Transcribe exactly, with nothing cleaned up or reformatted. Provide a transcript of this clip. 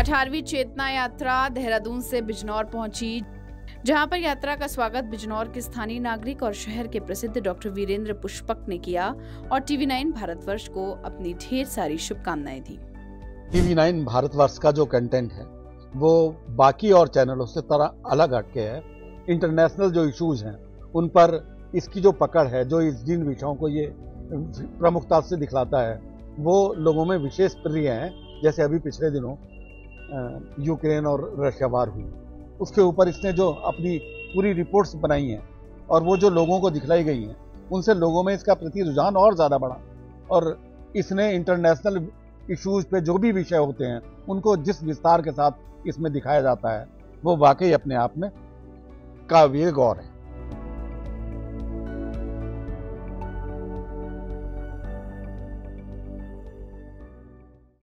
अठारहवीं चेतना यात्रा देहरादून से बिजनौर पहुंची, जहां पर यात्रा का स्वागत बिजनौर के स्थानीय नागरिक और शहर के प्रसिद्ध डॉक्टर वीरेंद्र पुष्पक ने किया और टीवी नाइन भारतवर्ष को अपनी ढेर सारी शुभकामनाएं दी। टीवी नाइन भारतवर्ष का जो कंटेंट है वो बाकी और चैनलों से थोड़ा अलग हटके है। इंटरनेशनल जो इश्यूज हैं उन पर इसकी जो पकड़ है, जो इस जिन विषयों को ये प्रमुखता से दिखलाता है, वो लोगों में विशेष प्रिय हैं। जैसे अभी पिछले दिनों यूक्रेन और रशिया वार हुई, उसके ऊपर इसने जो अपनी पूरी रिपोर्ट्स बनाई हैं और वो जो लोगों को दिखलाई गई हैं, उनसे लोगों में इसका प्रति रुझान और ज़्यादा बढ़ा। और इसने इंटरनेशनल इश्यूज पे जो भी विषय होते हैं उनको जिस विस्तार के साथ इसमें दिखाया जाता है वो वाकई अपने आप में काबिल गौर है।